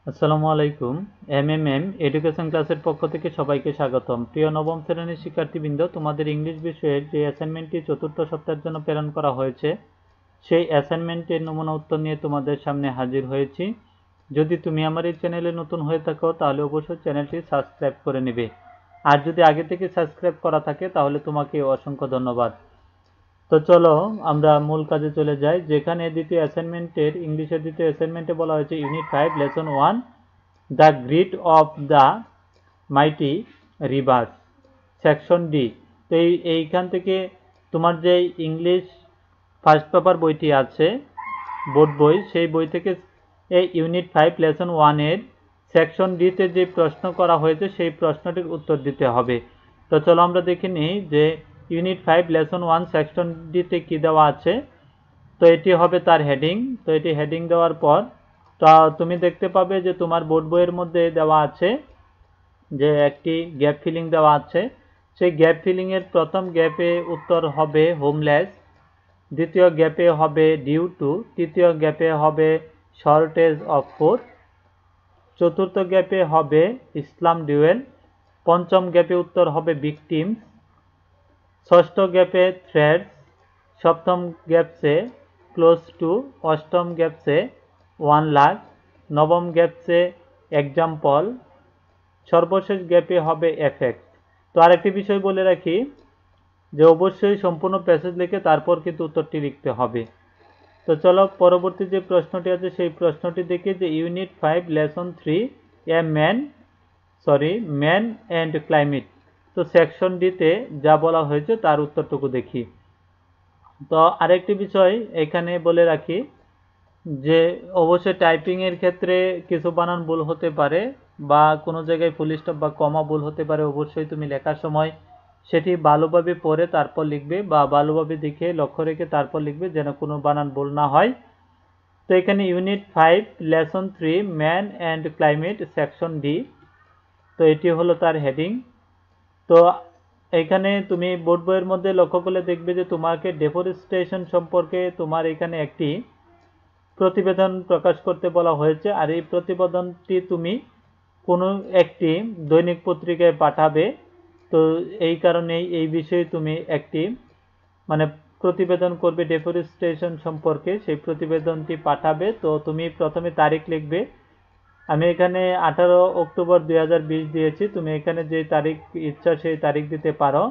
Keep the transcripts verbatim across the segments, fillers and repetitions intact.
আসসালামু আলাইকুম। এমএমএম এডুকেশন ক্লাসের পক্ষ থেকে সবাইকে স্বাগতম। প্রিয় নবম শ্রেণীর শিক্ষার্থীবৃন্দ, তোমাদের ইংলিশ বিষয়ের যে অ্যাসাইনমেন্টটি চতুর্থ সপ্তাহের জন্য প্রেরণ করা হয়েছে, সেই অ্যাসাইনমেন্টের নমুনা উত্তর নিয়ে তোমাদের সামনে হাজির হয়েছি। যদি তুমি আমার এই চ্যানেলে নতুন হয়ে থাকো তাহলে অবশ্যই চ্যানেলটি সাবস্ক্রাইব করে নেবে, আর যদি আগে থেকে সাবস্ক্রাইব করা থাকে তাহলে তোমাকে অসংখ্য ধন্যবাদ। তো চলো আমরা মূল কাজে চলে যাই, যেখানে দ্বিতীয় অ্যাসাইনমেন্টের ইংলিশের দ্বিতীয় অ্যাসাইনমেন্টে বলা হয়েছে unit five lesson one the grid of the mighty rivers, section D. তো এই এইখান থেকে তোমার যে ইংলিশ ফার্স্ট পেপার বইটি আছে, বোর্ড বই, সেই বই থেকে এই ইউনিট ফাইভ লেসন ওয়ানের সেকশন ডিতে যে প্রশ্ন করা হয়েছে সেই প্রশ্নটির উত্তর দিতে হবে। তো চলো আমরা দেখে নিই যে unit five lesson one section ডিতে কী দেওয়া আছে। তো এটি হবে তার হেডিং। তো এটি হেডিং দেওয়ার পর তা তুমি দেখতে পাবে যে তোমার বোর্ড বইয়ের মধ্যে দেওয়া আছে যে একটি গ্যাপ ফিলিং দেওয়া আছে। সেই গ্যাপ ফিলিংয়ের প্রথম গ্যাপে উত্তর হবে হোমলেস, দ্বিতীয় গ্যাপে হবে ডিউ টু, তৃতীয় গ্যাপে হবে শর্টেজ অফ ফুড, চতুর্থ গ্যাপে হবে ইসলাম ডুয়েল, পঞ্চম গ্যাপে উত্তর হবে ভিকটিমস, ষষ্ঠ গ্যাপে থ্রেডস, সপ্তম গ্যাপসে ক্লোজ টু, অষ্টম গ্যাপসে ওয়ান লাখ, নবম গ্যাপসে এক্সাম্পল, সর্বশেষ গ্যাপে হবে এফেক্ট। তো আরেকটি বিষয় বলে রাখি যে অবশ্যই সম্পূর্ণ প্যাসেজ লিখে তারপর কিন্তু উত্তরটি লিখতে হবে। তো চলো পরবর্তী যে প্রশ্নটি আছে সেই প্রশ্নটি দেখি যে unit five lesson three a man sorry man and climate. তো সেকশন ডিতে যা বলা হয়েছে তার উত্তরটুকু দেখি। তো আরেকটি বিষয় এখানে বলে রাখি যে অবশ্যই টাইপিংয়ের ক্ষেত্রে কিছু বানান ভুল হতে পারে বা কোনো জায়গায় ফুল স্টপ বা কমা ভুল হতে পারে। অবশ্যই তুমি লেখার সময় সেটি ভালোভাবে পড়ে তারপর লিখবে বা ভালোভাবে দেখে লক্ষ্য রেখে তারপর লিখবে, যেন কোনো বানান ভুল না হয়। তো এখানে unit five lesson three man and climate section D, তো এটি হলো তার হেডিং। তো এখানে তুমি বোর্ড বইয়ের মধ্যে লক্ষ্য করলে দেখবে যে তোমাকে ডেফরেস্টেশন সম্পর্কে তোমার এখানে একটি প্রতিবেদন প্রকাশ করতে বলা হয়েছে, আর এই প্রতিবেদনটি তুমি কোনো একটি দৈনিক পত্রিকায় পাঠাবে। তো এই কারণেই এই বিষয়ে তুমি একটি মানে প্রতিবেদন করবে ডেফরেস্টেশন সম্পর্কে, সেই প্রতিবেদনটি পাঠাবে। তো তুমি প্রথমে তারিখ লিখবে। আমি এখানে আঠারো অক্টোবর দুই হাজার বিশ দিয়েছি, তুমি এখানে যে তারিখ ইচ্ছা সেই তারিখ দিতে পারো।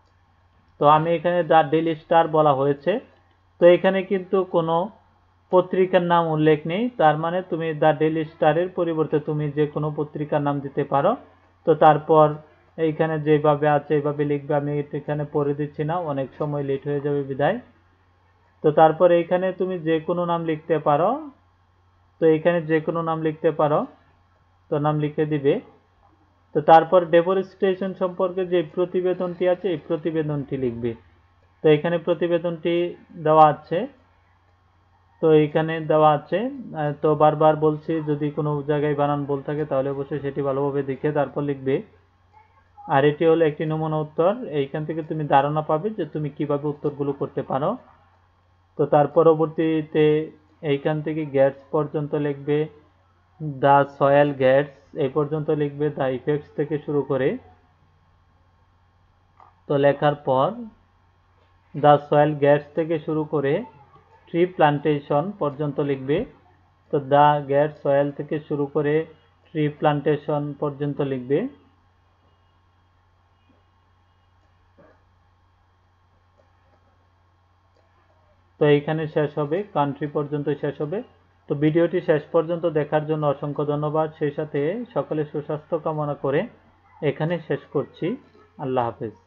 তো আমি এখানে দ্য ডেইলি স্টার বলা হয়েছে, তো এখানে কিন্তু কোনো পত্রিকার নাম উল্লেখ নেই, তার মানে তুমি দ্য ডেইলি স্টারের পরিবর্তে তুমি যে কোনো পত্রিকার নাম দিতে পারো। তো তারপর এইখানে যেভাবে আছে এইভাবে লিখবে, আমি এখানে পড়ে দিচ্ছি না, অনেক সময় লেট হয়ে যাবে বিদায়। তো তারপর এইখানে তুমি যে কোনো নাম লিখতে পারো, তো এইখানে যে কোনো নাম লিখতে পারো, তো নাম লিখে দিবে। তো তারপর ডেফরেস্টেশন সম্পর্কে যে প্রতিবেদনটি আছে এই প্রতিবেদনটি লিখবে। তো এখানে প্রতিবেদনটি দেওয়া আছে, তো এইখানে দেওয়া আছে। তো বারবার বলছি যদি কোনো জায়গায় বানান ভুল থাকে তাহলে অবশ্যই সেটি ভালোভাবে দেখে তারপর লিখবে। আর এটি হলো একটি নমুনা উত্তর, এইখান থেকে তুমি ধারণা পাবে যে তুমি কিভাবে উত্তরগুলো করতে পারো। তো তার পরবর্তীতে এইখান থেকে গ্যাটস পর্যন্ত লিখবে, দ্য সয়েল গ্যাটস এই পর্যন্ত লিখবে, দ্য ইফেক্টস থেকে শুরু করে। তো লেখার পর দ্য সয়েল গ্যাটস থেকে শুরু করে ট্রি প্লান্টেশন পর্যন্ত লিখবে। তো দ্য গ্যাট সয়েল থেকে শুরু করে ট্রি প্লান্টেশন পর্যন্ত লিখবে। তো এইখানে শেষ হবে, কান্ট্রি পর্যন্ত শেষ হবে। তো ভিডিওটি শেষ পর্যন্ত দেখার জন্য অসংখ্য ধন্যবাদ। সেই সাথে সকলে সুস্বাস্থ্য কামনা করে এখানে শেষ করছি। আল্লাহ হাফেজ।